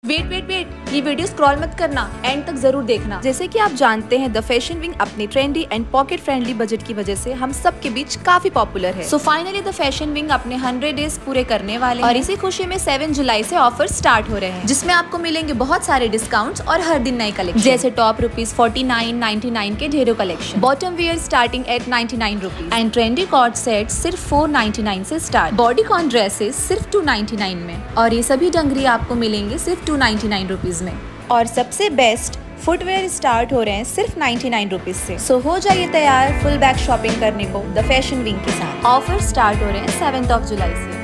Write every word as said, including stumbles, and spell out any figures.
Wait wait wait ये video scroll मत करना, एंड तक जरूर देखना। जैसे कि आप जानते हैं द फैशन विंग अपने trendy and pocket friendly budget की वजह से हम सब के बीच काफी पॉपुलर है। So finally the fashion wing अपने हंड्रेड डेज पूरे करने वाले और इसी खुशी में सेवन जुलाई से ऑफर स्टार्ट हो रहे हैं, जिसमें आपको मिलेंगे बहुत सारे डिस्काउंट्स और हर दिन नए कलेक्शन, जैसे top rupees forty nine ninety nine के ढेरों collection, bottom wear starting at ninety nine rupees and trendy cord set सिर्फ फोर नाइन्टी नाइन से स्टार्ट, बॉडी कॉन ड्रेसेस सिर्फ टू नाइन्टी नाइन में, और ये सभी डंगरी आपको मिलेंगे सिर्फ टू नाइन्टी नाइन रुपीज में। और सबसे बेस्ट फुटवेयर स्टार्ट हो रहे हैं सिर्फ नाइन्टी नाइन रुपीज से। सो हो जाइए तैयार फुल बैग शॉपिंग करने को द फैशन विंग के साथ। ऑफर स्टार्ट हो रहे हैं सेवेंथ ऑफ जुलाई से।